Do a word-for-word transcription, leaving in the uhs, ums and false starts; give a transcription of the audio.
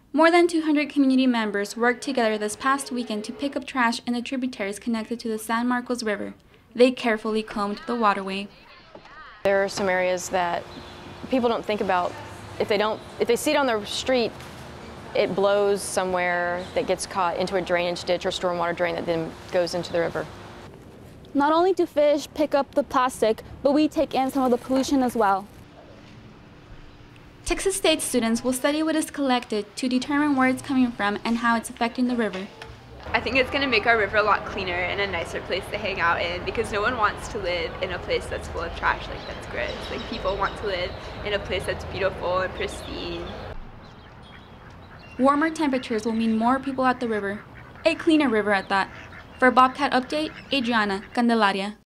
More than two hundred community members worked together this past weekend to pick up trash in the tributaries connected to the San Marcos River. They carefully combed the waterway. There are some areas that people don't think about. If they don't, if they see it on the street, it blows somewhere that gets caught into a drainage ditch or stormwater drain that then goes into the river. Not only do fish pick up the plastic, but we take in some of the pollution as well. Texas State students will study what is collected to determine where it's coming from and how it's affecting the river. I think it's going to make our river a lot cleaner and a nicer place to hang out in, because no one wants to live in a place that's full of trash like that's gross. Like, people want to live in a place that's beautiful and pristine. Warmer temperatures will mean more people at the river. A cleaner river at that. For Bobcat Update, Adriana Candelaria.